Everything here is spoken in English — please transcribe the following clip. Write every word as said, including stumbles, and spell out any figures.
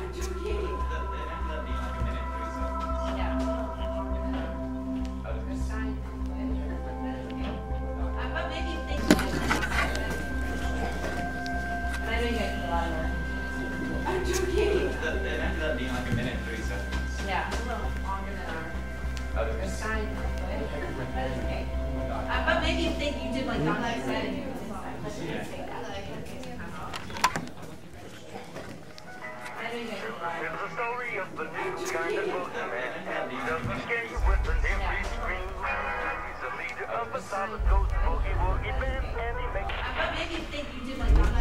Solid goes boogie woogie band, and he makes. But maybe you think you did like